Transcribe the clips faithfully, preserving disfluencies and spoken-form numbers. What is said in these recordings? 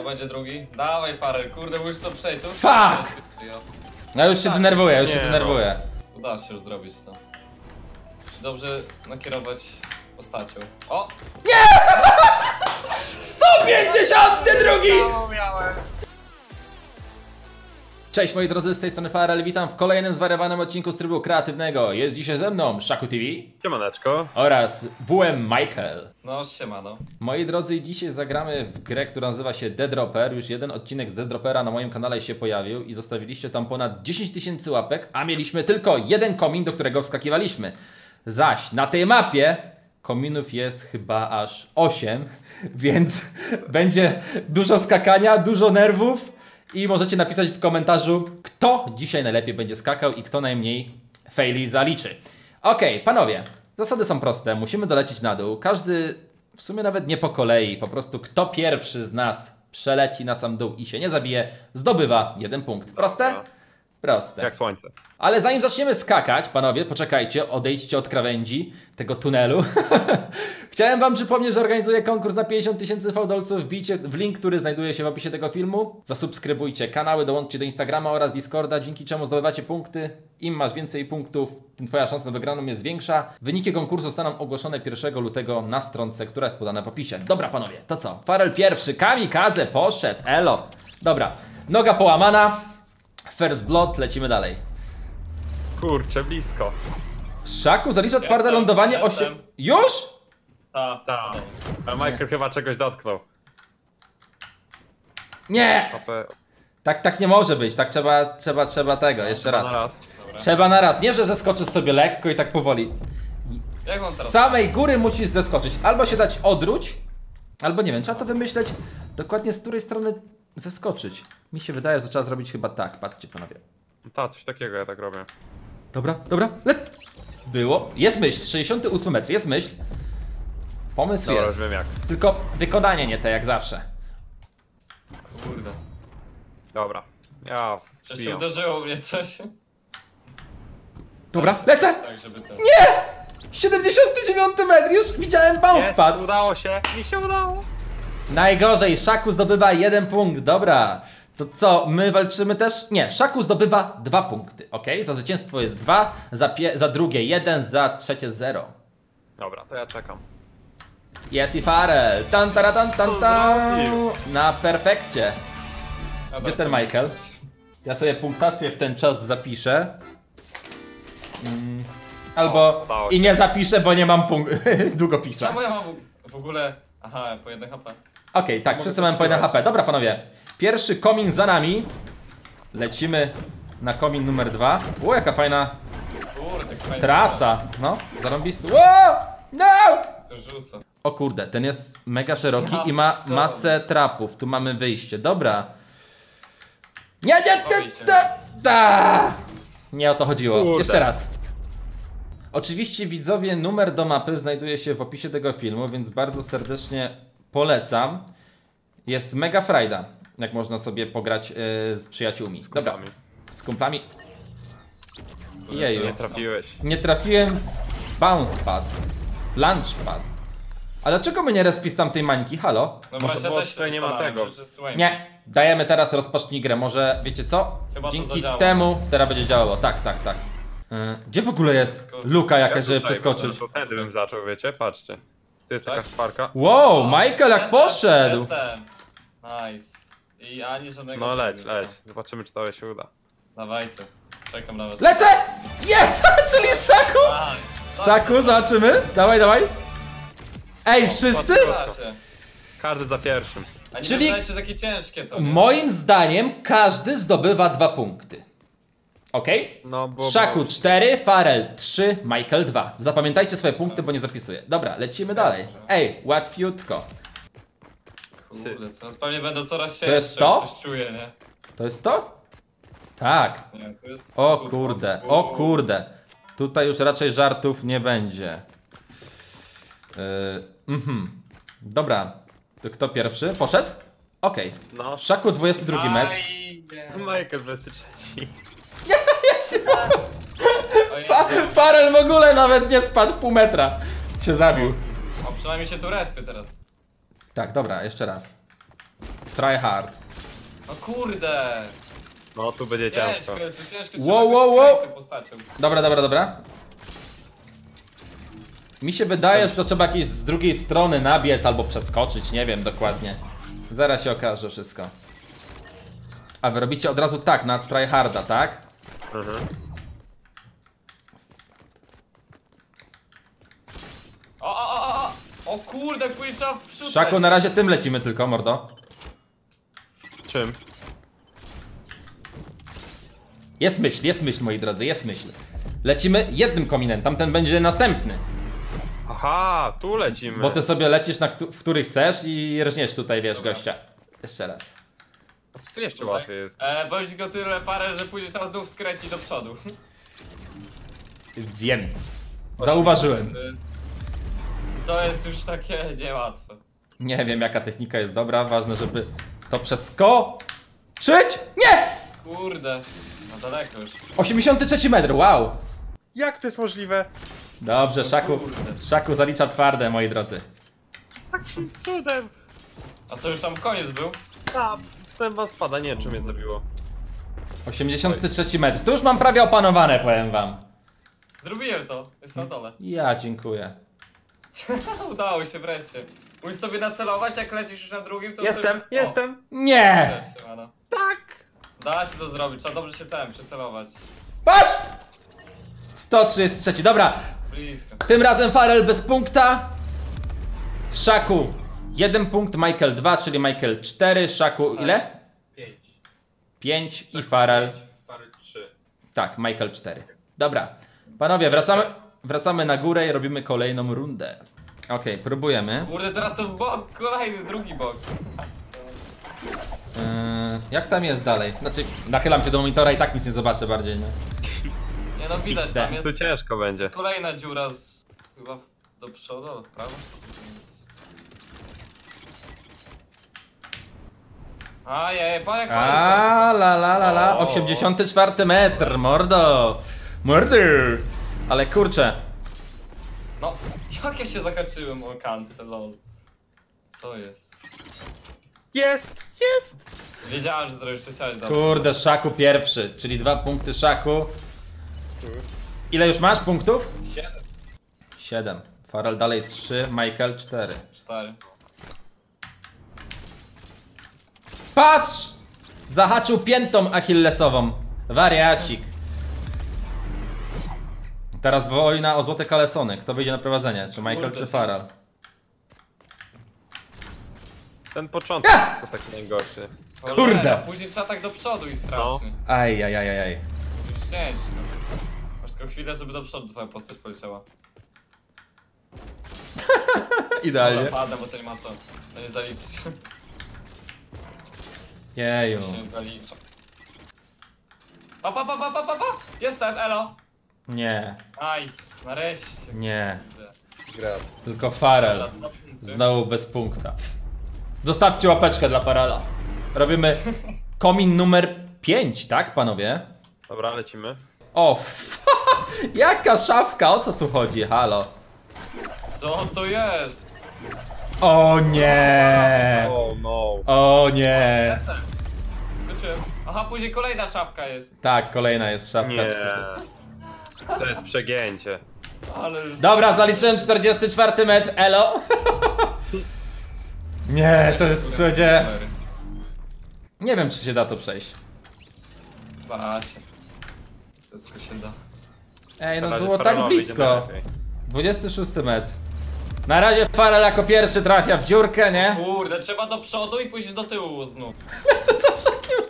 To będzie drugi. Dawaj Farel, kurde, już co przejść. To już Fuck! No już się denerwuję, już się Nie, denerwuję. No. Uda się już zrobić to. Dobrze nakierować postacią. O! sto pięćdziesiąt drugi! Cześć moi drodzy, z tej strony Farel, witam w kolejnym zwariowanym odcinku z trybu kreatywnego. Jest dzisiaj ze mną Szaku T V. Siemaneczko. Oraz W M Michael. No siemano. Moi drodzy, dzisiaj zagramy w grę, która nazywa się Dead Dropper. Już jeden odcinek z Dead Droppera na moim kanale się pojawił i zostawiliście tam ponad dziesięć tysięcy łapek, a mieliśmy tylko jeden komin, do którego wskakiwaliśmy. Zaś na tej mapie kominów jest chyba aż osiem, więc będzie dużo skakania, dużo nerwów i możecie napisać w komentarzu, kto dzisiaj najlepiej będzie skakał i kto najmniej faili zaliczy. Okej, okay, panowie, zasady są proste, musimy dolecieć na dół, każdy w sumie nawet nie po kolei, po prostu kto pierwszy z nas przeleci na sam dół i się nie zabije, zdobywa jeden punkt. Proste? Proste. Jak słońce. Ale zanim zaczniemy skakać, panowie, poczekajcie, odejdźcie od krawędzi tego tunelu. Chciałem wam przypomnieć, że organizuję konkurs na pięćdziesiąt tysięcy fałdolców. Wbijcie w link, który znajduje się w opisie tego filmu. Zasubskrybujcie kanały, dołączcie do Instagrama oraz Discorda, dzięki czemu zdobywacie punkty. Im masz więcej punktów, tym twoja szansa na wygraną jest większa. Wyniki konkursu zostaną ogłoszone pierwszego lutego na stronce, która jest podana w opisie. Dobra, panowie, to co? Farel pierwszy, kamikadze, poszedł, elo. Dobra, noga połamana. First blood, lecimy dalej. Kurczę, blisko. Szaku zalicza twarde Jestem, lądowanie jestem. osiem. Już? Ta, Ta. A Michael chyba czegoś dotknął. Nie! Papę. Tak, tak nie może być, tak trzeba, trzeba, trzeba tego, jeszcze Na raz. raz. Dobra. Trzeba na raz, nie że zeskoczysz sobie lekko i tak powoli. Jak mam Z teraz? samej góry musisz zeskoczyć, albo się dać odwróć, albo nie wiem, trzeba to wymyśleć dokładnie z której strony zeskoczyć. Mi się wydaje, że trzeba zrobić chyba tak, patrzcie panowie. Ta, coś takiego ja tak robię. Dobra, dobra, let. Było, jest myśl, sześćdziesiąty ósmy metr, jest myśl. Pomysł Dobra, już jest, wiem jak. tylko wykonanie nie te jak zawsze. Kurde. Dobra. Ja Coś się wbijam. uderzyło mnie coś. Dobra, lecę! Tak, żeby ten... siedemdziesiąty dziewiąty metr, już widziałem bounce Jest, pad. udało się, mi się udało. Najgorzej, Szaku zdobywa jeden punkt, dobra. To co, my walczymy też? Nie, Szaku zdobywa dwa punkty, ok? Za zwycięstwo jest dwa, za, pie za drugie jeden, za trzecie zero. Dobra, to ja czekam. Jest i Farel, tan tara tan tan tan. zrobił? Na perfekcie. Dobra, Gdzie ten sobie- Michael? Ja sobie punktację w ten czas zapiszę. Mm, albo O, udało i się. nie zapiszę, bo nie mam punkt długopisa. Czemu ja mam w- w ogóle... Aha, po jednym H P. Okej, tak, Mogę wszyscy to mamy po jeden przeczytać? H P. Dobra, panowie. Pierwszy komin za nami. Lecimy na komin numer dwa. O, jaka fajna Kurde, jak fajnie. trasa. No, zarąbisty. Wow! No! To rzucę. O kurde, ten jest mega szeroki Ja i ma pierdolę. masę trapów. Tu mamy wyjście. Dobra. Nie, nie, nie, Powiedzcie. nie, ta! Nie o to chodziło. Kurde. Jeszcze raz. Oczywiście widzowie, numer do mapy znajduje się w opisie tego filmu, więc bardzo serdecznie polecam. Jest mega frajda, jak można sobie pograć yy, z przyjaciółmi. Dobra, Kumplami. z kumplami. Kurde, Jeju. Nie trafiłeś. Nie trafiłem w bounce pad. Lunch pad. Ale dlaczego my nie respi z tamtej mańki? Halo? No Może właśnie, było też się tutaj nie ma zastanawiam, tego. przecież słuchaj. Nie. Dajemy teraz rozpocznij grę. Może wiecie co? Chyba to Dzięki zadziała. temu teraz będzie działało. Tak, tak, tak. Yy, gdzie w ogóle jest luka jakaś, żeby tutaj przeskoczyć? bym- Wtedy bym zaczął, wiecie, patrzcie. Tu jest taka Tak? szparka. Wow, Michael jak Jestem, poszedł! Jestem. Nice. I ani żadnego... No leć, nie leć. znam. Zobaczymy, czy to się uda. Dawajcie. Czekam na was. Lecę! Jest! Czyli Szaku! A, Szaku, zobaczymy. Dawaj, dawaj. Ej, wszyscy? Zobaczcie. Każdy za pierwszym. A nie Czyli- wydaje się takie ciężkie to, nie? Moim zdaniem każdy zdobywa dwa punkty. Okej? No, bo... Szaku cztery, Farel trzy, Michael dwa. Zapamiętajcie swoje punkty, bo nie zapisuję. Dobra, lecimy dalej. Ej, łatwiutko. Kurde, teraz pewnie będą coraz cięższe. jest to? Coś czuję, nie? To jest to? Tak. Nie, to jest... O tu- kurde, tu- o kurde. Tutaj już raczej żartów nie będzie. Yy, mhm. Dobra. To kto pierwszy? Poszedł? Okej. No. Szaku dwudziesty drugi metr. Aj, nie. Michael dwudziesty trzeci. Oj, Fa Farel w ogóle nawet nie spadł pół metra. Się zabił. O, przynajmniej się tu respię teraz. Tak, dobra, jeszcze raz. try hard. No kurde! No tu będzie ciężko. Ciężko jest, to ciężko. Wow, trzeba wow, go wow. skryć tą postacią. Dobra, dobra, dobra. Mi się wydaje, że to trzeba jakieś z drugiej strony nabiec albo przeskoczyć, nie wiem dokładnie. Zaraz się okaże wszystko. A wy robicie od razu tak, na tryharda, tak? Mhm. O, o, o, o! O kurde, później trzeba w przód Szaku, lecieć. na razie tym lecimy tylko, mordo. Czym? Jest myśl, jest myśl, moi drodzy, jest myśl. Lecimy jednym kominem, tamten będzie następny. Aha, tu lecimy. Bo ty sobie lecisz, na któ- w który chcesz i rżniesz tutaj, wiesz, gościa. Jeszcze raz. Tu jeszcze Tutaj. łatwiej jest. E, bądź go tyle parę, że później trzeba znów skręcić do przodu. Wiem. Zauważyłem. To jest, to jest już takie niełatwe. Nie wiem, jaka technika jest dobra, ważne, żeby to przeskoczyć. Nie! Kurde, no daleko już. osiemdziesiąty trzeci metr, wow. Jak to jest możliwe? Dobrze, Szaku, kurde. Szaku zalicza twarde, moi drodzy. Takim cudem. A to już tam koniec był? A, ten was spada, nie wiem czy mnie zabiło. osiemdziesiąty trzeci metr, to już mam prawie opanowane, powiem wam. Zrobiłem to, jest na dole. Ja dziękuję. Udało się wreszcie. Musisz sobie nacelować, jak lecisz już na drugim, to Jestem, sobie... jestem. Nie! Wreszcie, mano. Tak. Da się to zrobić, trzeba dobrze się tem przycelować. Patrz! sto trzydzieści trzy, dobra. Blisko. Tym razem Farel bez punkta. Szaku jeden punkt, Michael dwa, czyli Michael cztery, Szaku ile? pięć. pięć i Farel. Parę trzy. Tak, Michael cztery. Dobra. Panowie, wracamy, wracamy na górę i robimy kolejną rundę. Okej, próbujemy. Kurde, teraz to w bok, kolejny, drugi bok. Yy, jak tam jest dalej? Znaczy, nachylam się do monitora i tak nic nie zobaczę bardziej, nie? Nie no, widać, X D. tam jest, Tu ciężko będzie. jest kolejna dziura z... chyba w- do przodu, albo w prawo. Ajej, pan jak A la la la la, O. osiemdziesiąty czwarty metr, mordo. Mordy. Ale kurczę. No, jak ja się zahaczyłem o kantę, lol. Co jest? Jest, jest. Wiedziałem, że zrobisz, że chciałeś dobrze. Kurde, Szaku pierwszy, czyli dwa punkty Szaku. Ile już masz punktów? Siedem. siedem. Farel dalej trzy, Michael cztery. Cztery. Patrz! Zahaczył piętą achillesową. Wariacik. Teraz wojna o złote kalesony. Kto wyjdzie na prowadzenie? Czy Michael, Kurde, czy Farel? Ten początek to taki najgorszy. Cholera, Kurde. Później trzeba tak do przodu i strasznie. Aj, aj, aj, aj, aj. Już ciężko. Masz tylko chwilę, żeby do przodu twoja postać poleciała. Idealnie. Dobra, pada, bo to nie ma co. To nie zaliczyć. Jeju. To się nie zalicza. Pa, pa, pa, pa, pa, pa, pa! Jestem, elo! Nie, Nice, nareszcie. nie. Gra. Tylko Farel. Znowu bez punkta. Zostawcie łapeczkę dla Farela. Robimy komin numer pięć, tak panowie? Dobra, lecimy. O, jaka szafka, o co tu chodzi? Halo. Co to jest? O nie! Oh no. O nie! Lecę. Skoczyłem. Aha, później kolejna szafka jest. Tak, kolejna jest szafka. Nie. To jest przegięcie. Ale już... Dobra, zaliczyłem czterdziesty czwarty metr, elo. Nie, to jest, słuchajcie... Nie wiem, czy się da to przejść. Da się. Wszystko się da. Ej, Na no razie było tak Farelowi idzie blisko. najlepiej. dwudziesty szósty metr. Na razie Farel jako pierwszy trafia w dziurkę, nie? Kurde, trzeba do przodu i pójść do tyłu znów. Co za szokiem?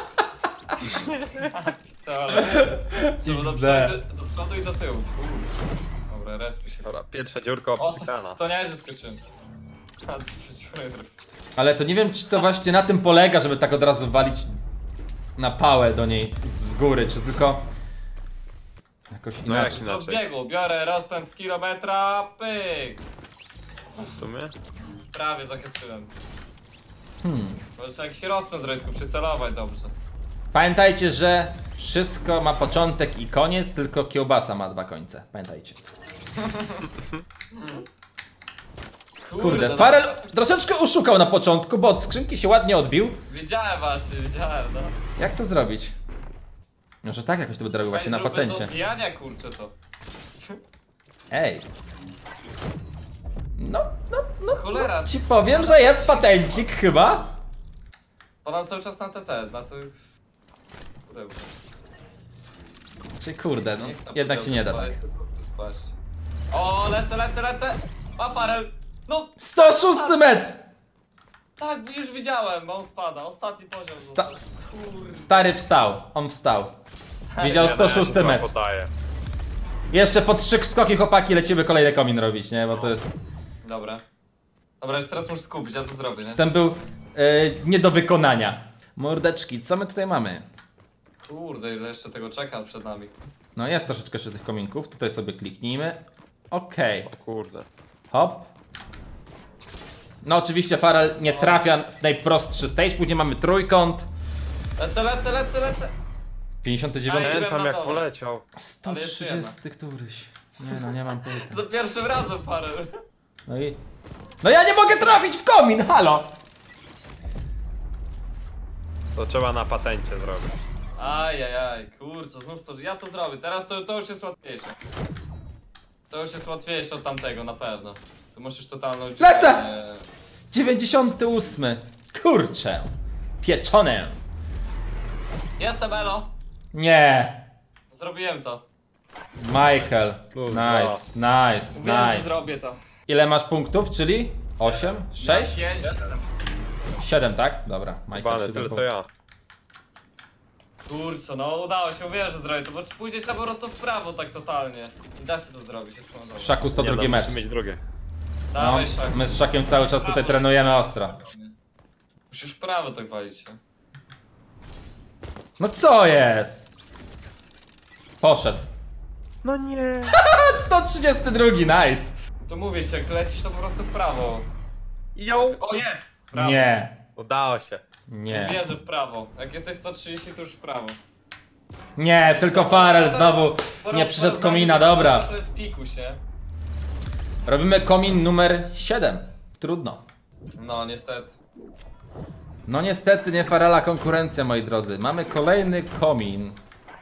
To, ale... Trzeba do X przodu, D. do przodu i do tyłu. Kurde. Dobra, respi się. Dobra, pierwsza dziurka O, to, obcykana. to nie zaskoczyłem. A, to dziury. Ale to nie wiem, czy to właśnie na tym polega, żeby tak od razu walić na pałę do niej z, z góry, czy tylko jakoś No jak inaczej. Do inaczej? zbiegu, biorę rozpęd z kilometra, pyk! W sumie? Prawie zahaczyłem. Hmm. Może trzeba jakiś rozpęd zrobić, tylko przycelować dobrze. Pamiętajcie, że wszystko ma początek i koniec, tylko kiełbasa ma dwa końce. Pamiętajcie. Kurde, no Farel dobra. troszeczkę uszukał na początku, bo od skrzynki się ładnie odbił. Widziałem właśnie, widziałem, no. Jak to zrobić? Może tak jakoś to będę robił właśnie na Ej, zróbmy patencie. z odbijania, kurczę, to. Ej. No, no, no. Cholera. Ci powiem, że jest patencik chyba. To nam cały czas na T T, na to... Pudełko. Czy kurde, no. Nie chcę Jednak się nie da tak. pudełko spalić, tylko chcę spaść. O, lecę, lecę, lecę! A Farel! No, sto szósty metr! tak, już widziałem, bo on spada, ostatni poziom. Sta Kurde. stary wstał, on wstał. Widział sto szósty metr. Podaję. Jeszcze po trzy skoki chłopaki lecimy kolejny komin robić, nie? Bo to jest... Dobra. Dobra, już teraz muszę skupić, ja co zrobię, nie? Ten był yy, nie do wykonania. Mordeczki, co my tutaj mamy? Kurde, ile jeszcze tego czekam przed nami. No jest troszeczkę jeszcze tych kominków, tutaj sobie kliknijmy. Okej, O kurde. hop. No oczywiście Farel nie trafia w najprostszy stage, później mamy trójkąt. Lecę, lecę, lecę, lecę! pięćdziesiąty dziewiąty. Ej, Ten byłem tam na jak dole. poleciał. sto trzydziesty któryś. Nie no, nie mam pojęcia. Za pierwszym razem, Farel. No i... No ja nie mogę trafić w komin, halo! To trzeba na patencie zrobić. Ajajaj, kurczę, znów co, ja to zrobię, teraz to, to już jest łatwiejsze. To już jest łatwiejsze od tamtego, na pewno. Tu musisz totalną... Lecę! dziewięćdziesiąty ósmy. Kurczę. Pieczone. Jestem, elo! Nie. Zrobiłem to. Michael. Plus Nice, nice, Mówiłem, że nice. zrobię to. Ile masz punktów, czyli? osiem? sześć? pięć. siedem, tak? Dobra, Michael Bany, siedem tyle to punktów. ja. Kurczę, no udało się, mówiłem, że zrobię to, bo później trzeba po prostu w prawo tak totalnie. I da się to zrobić, jest no Szaku sto Nie no, drugi metr. musi mieć drugie. No, Dawaj, Szak. my z Szakiem cały czas tutaj trenujemy ostro. Musisz w prawo tak walić się. No co jest? Poszedł. No nie. sto trzydzieści dwa, nice. To mówię ci, jak lecisz to po prostu w prawo. Ją. O, jest! Prawo. Nie, Udało się. nie. Wierzę w prawo. Jak jesteś sto trzydzieści, to już w prawo. Nie, tylko Farel znowu nie przyszedł komina, dobra. To jest pikuś, nie? Robimy komin numer siedem. Trudno. No, niestety. No niestety nie Farela konkurencja, moi drodzy. Mamy kolejny komin.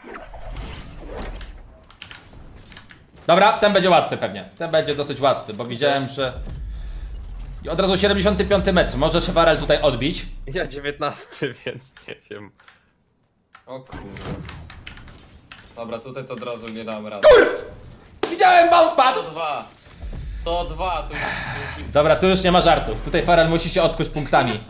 Dobra, ten będzie łatwy pewnie. Ten będzie dosyć łatwy, bo widziałem, że... I od razu siedemdziesiąty piąty metr. Może się Farel tutaj odbić. Ja dziewiętnasty, więc nie wiem. O kurde. Dobra, tutaj to od razu nie dam rady. Widziałem, bounce pad! sto dwa. sto dwa, to już... Dobra, tu już nie ma żartów. Tutaj Farel musi się odkuć punktami.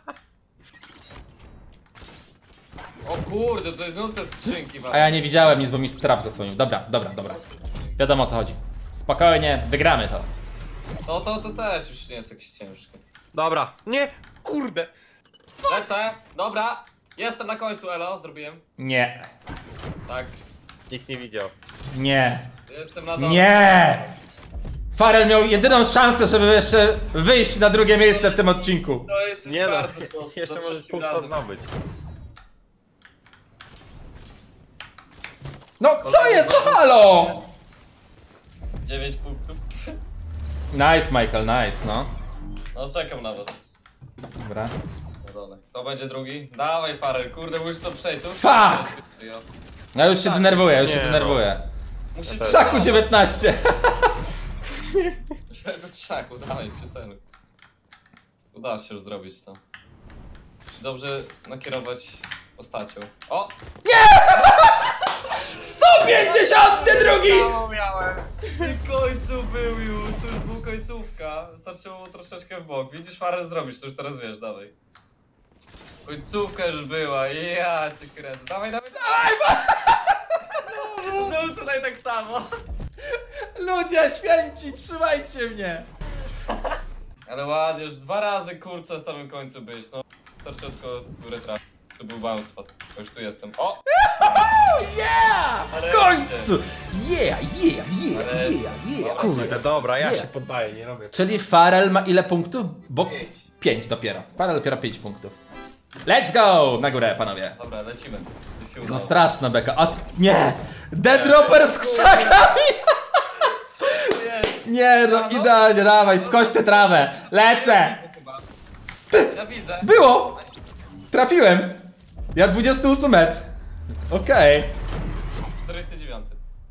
O kurde, to jest znów te skrzynki. A ja nie widziałem nic, bo mi trap zasłonił. Dobra, dobra, dobra. Wiadomo o co chodzi. Spokojnie, wygramy to. No to, to też już nie jest jakieś ciężkie. Dobra. Nie. Kurde. Lecę, dobra. Jestem na końcu, elo, zrobiłem. Nie, Tak. Nikt nie widział. nie, Jestem na dole. nie! Farel miał jedyną szansę, żeby jeszcze wyjść na drugie miejsce w tym odcinku. To jest już Nie no. bardzo proste. Jeszcze za możesz trzecim punkt razem. zdobyć. No co jest, no halo! dziewięć punktów. Nice, Michael, nice, no. No czekam na was. Dobra. Na dole. Kto będzie drugi? Dawaj Farel, kurde, musisz to przejść. To już Fuck! serio. Ja już się denerwuję, już się Nie, no. denerwuję. Musisz też. Szaku dziewiętnaście. Szego trzaku, dawaj, przyceluj. Uda się już zrobić to. Dobrze nakierować postacią. O! sto pięćdziesiąty drugi! W końcu był już, to już była końcówka. Starczyło troszeczkę w bok. Widzisz, Farel zrobić, to już teraz wiesz, dawaj. Końcówka już była, ja cię kręcę. Dawaj, dawaj, dawaj! Znowu tutaj tak samo. Ludzie święci, trzymajcie mnie! Ale ładnie, już dwa razy kurczę na samym końcu być, no. Starczyło tylko od góry trafić. To był bounce pad. O, już tu jestem. O! Yeah! Ale W końcu! Yeah, yeah, yeah, Ale- yeah, yeah, Kurde, kurde. Dobra, ja Nie. się poddaję, nie robię. Czyli Farel ma ile punktów? Bo... Pięć. pięć dopiero. Farel dopiero pięć punktów. Let's go! Na górę, panowie. Dobra, lecimy. I się No udało. straszna beka. A nie! Dead Dropper z krzakami! Jest, Nie, no idealnie, dawaj, skoś tę trawę. Lecę. Chyba. Ja widzę. Było! Trafiłem. Ja dwudziesty ósmy metr. Okej. czterdzieści dziewięć.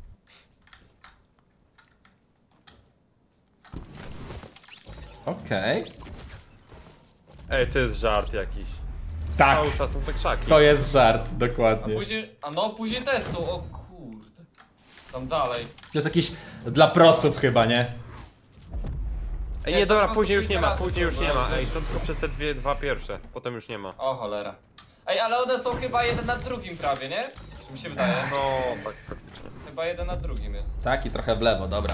Okej. Ej, to jest żart jakiś. Tak, Cały czas są te krzaki. to jest żart, A dokładnie. później, a no później też są, o kurde. Tam dalej. To jest jakiś dla prosów chyba, nie? Ej, Nie, nie, dobra, co później już nie ma, razy później już to nie ma. było, Ej, wiesz. to tylko przez te dwie, dwa pierwsze. Potem już nie ma. O cholera. Ej, ale one są chyba jeden nad drugim prawie, nie? Czy mi się wydaje? No, tak faktycznie. Chyba jeden nad drugim jest. Tak i trochę w lewo, dobra.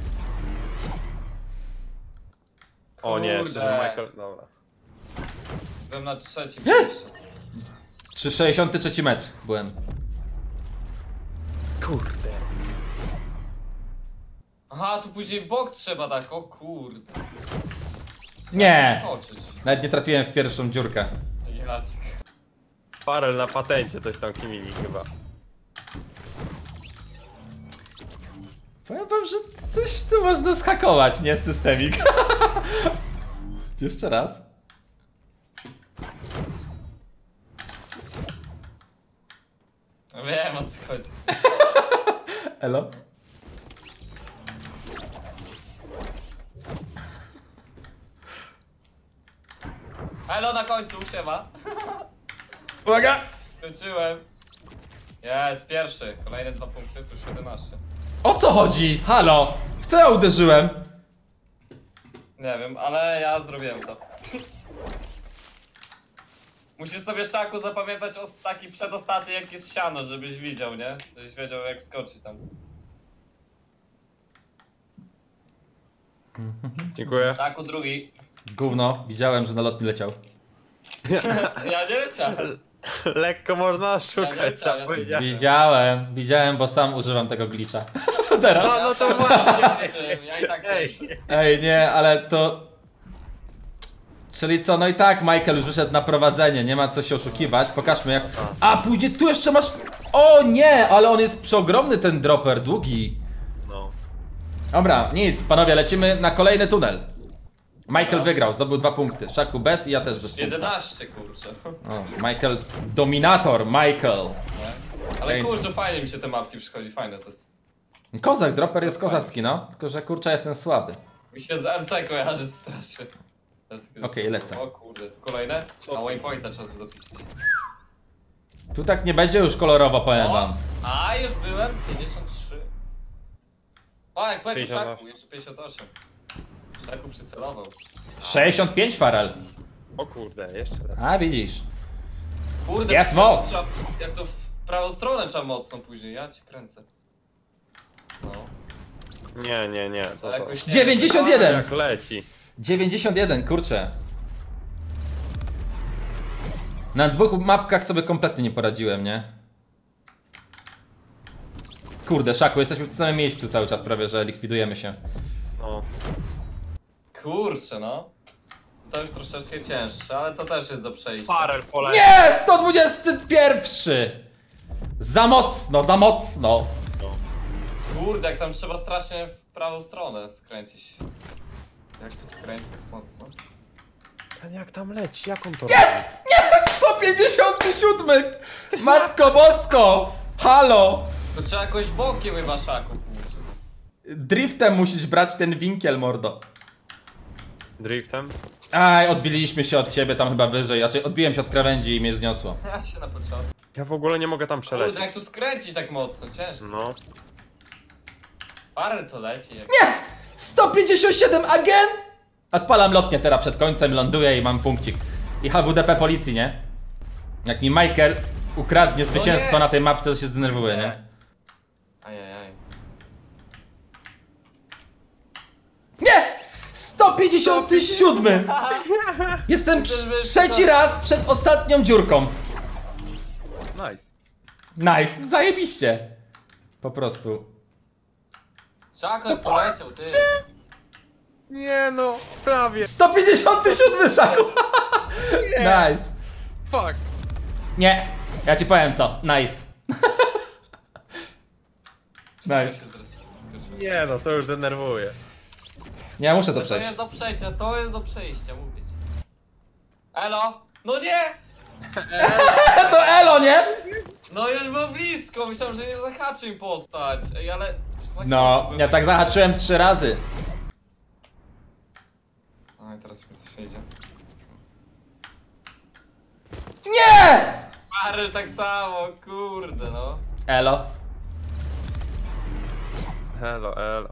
O nie, Kurde. że Michael... Dobra. Byłem na trzecim jeszcze. Trzy sześćdziesiąty trzeci metr byłem. Kurde. Aha, tu później w bok trzeba tak, o kurde. Nie! Skoczyć. Nawet nie trafiłem w pierwszą dziurkę. Jacek. Farel na patencie coś tam kmini chyba. Powiem wam, że coś tu można zhakować, nie systemik. Jeszcze raz. Wiem o co chodzi. Elo? Elo na końcu, siema. Uwaga! Skończyłem. Jest, pierwszy. Kolejne dwa punkty, tu już jedenaście. O co chodzi? Halo? W co ja uderzyłem? Nie wiem, ale ja zrobiłem to. Musisz sobie, Szaku, zapamiętać os- taki przedostatni, jak jest siano, żebyś widział, nie? Żebyś wiedział, jak skoczyć tam. Dziękuję. Szaku drugi. Gówno, widziałem, że na lotni leciał. Ja nie leciałem. Lekko można Ja nie szukać, leciałem, ja ja powiedziałem. Widziałem, widziałem, bo sam używam tego glitcha. Teraz. No, no to właśnie. Ja i tak Ej. pierwszy. Ej, nie, ale to... Czyli co, no i tak Michael już wyszedł na prowadzenie, nie ma co się oszukiwać, pokażmy jak... A, później tu jeszcze masz... O nie, ale on jest przeogromny ten dropper, długi. No. Dobra, nic, panowie, lecimy na kolejny tunel. Michael Dobra. wygrał, zdobył dwa punkty, Szaku bez i ja też bez punktu. jedenaście, kurczę. O, Michael, dominator, Michael. Nie? Ale Ej. kurczę, fajnie mi się te mapki przychodzi, fajne to jest. Kozak, dropper jest kozacki, no, tylko że kurczę jestem słaby. Mi się z M C kojarzy strasznie. Okej, lecę. O kurde, tu kolejne? A waypointa trzeba zapisać. Tu tak nie będzie już kolorowo, powiem O, wam. a już byłem, pięćdziesiąt trzy. O, jak powiedział pięćdziesiąt osiem. Szaku, jeszcze pięćdziesiąt osiem. Szaku przycelował. sześćdziesiąt pięć farel. O kurde, jeszcze raz. A, widzisz. Kurde, Jest jak moc. Trzeba, jak to w prawą stronę trzeba mocno później, ja cię kręcę. No. Nie, nie, nie. To, Ale to. jakoś nie dziewięćdziesiąt jeden! Jak leci. dziewięćdziesiąt jeden, kurczę. Na dwóch mapkach sobie kompletnie nie poradziłem, nie? Kurde, Szaku, jesteśmy w tym samym miejscu cały czas prawie, że likwidujemy się. No. Kurczę, no. To już troszeczkę cięższe, ale to też jest do przejścia. Farel poleci. Nie! sto dwudziesty pierwszy! Za mocno, za mocno! Kurde, jak tam trzeba strasznie w prawą stronę skręcić. Jak to skręcić tak mocno? Ale jak tam leci? Jak on to Jest! Nie! sto pięćdziesiąty siódmy! Matko Bosko! Halo! To trzeba jakoś bokiem chyba, Szaku, kurczę. Driftem musisz brać ten winkiel, mordo. robi? Driftem? Aj, odbiliśmy się od siebie tam chyba wyżej, raczej odbiłem się od krawędzi i mnie zniosło. Ja się na początku. Ja w ogóle nie mogę tam Kurde, przelecieć. jak tu skręcić tak mocno, ciężko. No. Farel to leci. Jak... sto pięćdziesiąt siedem again? Odpalam lotnię teraz przed końcem, ląduję i mam punkcik. I H W D P policji, nie? Jak mi Michael ukradnie zwycięstwo nie. na tej mapce, to się zdenerwuje, nie? Ajajaj. Nie! sto pięćdziesiąt siedem! Jestem trz- trzeci raz przed ostatnią dziurką. Nice. Nice, zajebiście. Po prostu. Szaku poleciał, ty. Nie no, prawie. sto pięćdziesiąt siedem, Szaku! Nice. Fuck. Nie, ja ci powiem co. Nice. Ja Nice. się teraz skoczyłem. Nie no, to już denerwuje. Ja muszę to To przejść. jest do przejścia, to jest do przejścia, mówię ci. Elo? No nie! To elo, nie? No już było blisko, myślałem, że nie zahaczy im postać. Ej, ale... No, ja tak zahaczyłem trzy razy. Oj, teraz mi coś nie idzie. Nie! Farel tak samo, kurde no. Elo. Elo, elo.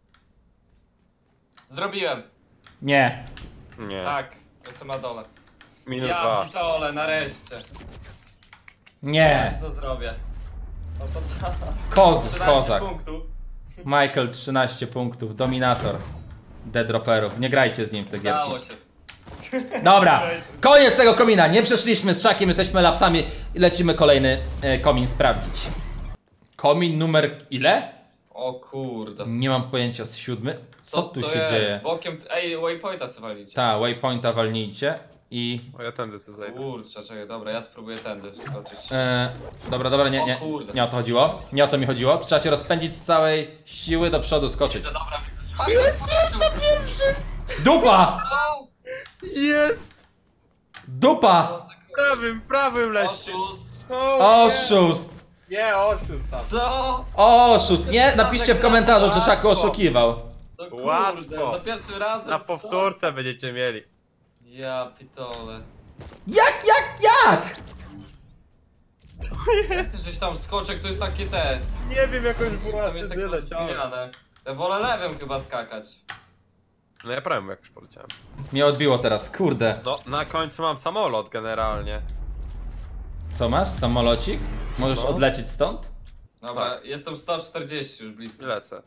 Zrobiłem. Nie. Nie. Tak, jestem na dole. Minus Ja dwa. pitole, nareszcie. Nie. Co to zrobię? No to co? Koz, trzynaście kozak. punktów. Michael trzynaście punktów, dominator. Deadroperów. Nie grajcie z nim w te gierki. Udało się. Dobra, koniec tego komina. Nie przeszliśmy z Szakiem, jesteśmy lapsami i lecimy kolejny e, komin sprawdzić. Komin numer ile? O kurde. Nie mam pojęcia, z siódmy. Co tu to się jest? dzieje? Bokiem... Ej, waypointa sobie walicie. Ta, waypointa walnijcie i... O, ja tędy sobie zajdę. Kurczę, czekaj, dobra, ja spróbuję tędy wskoczyć. E, dobra, dobra, nie, O nie, kurde. nie o to chodziło. Nie o to mi chodziło. Trzeba się rozpędzić z całej siły do przodu, skoczyć. To dobra, jest, jest, Dupa! Jest! Dupa! Prawym, prawym leci. Oszust. Oszust! Nie, oszust tam. Co? Oszust! Nie, napiszcie w komentarzu, czy Szaku oszukiwał. No kurde, Łatwo. za pierwszym razem, Na co? powtórce będziecie mieli. Ja pitole. Jak, jak, jak? Jak ty żeś tam skoczek, to jest takie te... Nie wiem, jakoś była Tam jest wtedy takie leciałem. rozpijane. Te wolę lewym chyba skakać. No ja prawym jakoś poleciałem. Mnie odbiło teraz, kurde. No, na końcu mam samolot generalnie. Co masz? Samolocik? Możesz No. odlecieć stąd? Dobra, Tak. jestem sto czterdzieści już blisko. I lecę.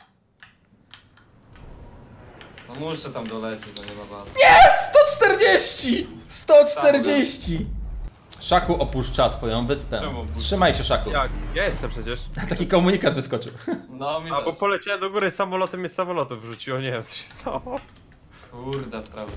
No muszę tam dolecieć, no nie ma bady. sto czterdzieści! sto czterdzieści! Szaku opuszcza twoją wyspę. Czemu opuszcza? Trzymaj się, Szaku. Jak? Ja jestem przecież. Taki komunikat wyskoczył. No mi A bo też. poleciałem do góry samolotem, mnie samolotu wrzuciło, nie wiem co się stało. Kurde, w prawo.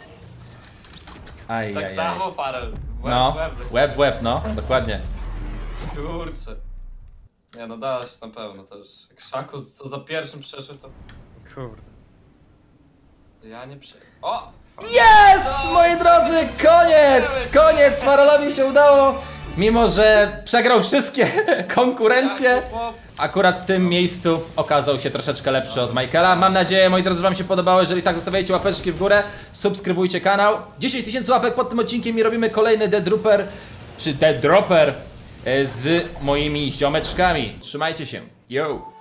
Aj, Tak aj, aj. samo, Farel. Łeb, No, łeb, łeb w łeb, no, dokładnie. Kurczę. Nie no, da się na pewno to już. Jak Szaku co za pierwszym przeszedł, to... Kurde. to ja nie przejdę. O! Jest! Moi drodzy, koniec! Koniec! Farolowi się udało! Mimo, że przegrał wszystkie konkurencje, akurat w tym miejscu okazał się troszeczkę lepszy od Michaela. Mam nadzieję, moi drodzy, że wam się podobało. Jeżeli tak, zostawiajcie łapeczki w górę, subskrybujcie kanał. dziesięć tysięcy łapek pod tym odcinkiem i robimy kolejny Deadrooper, czy Deadropper z moimi ziomeczkami. Trzymajcie się. Yo!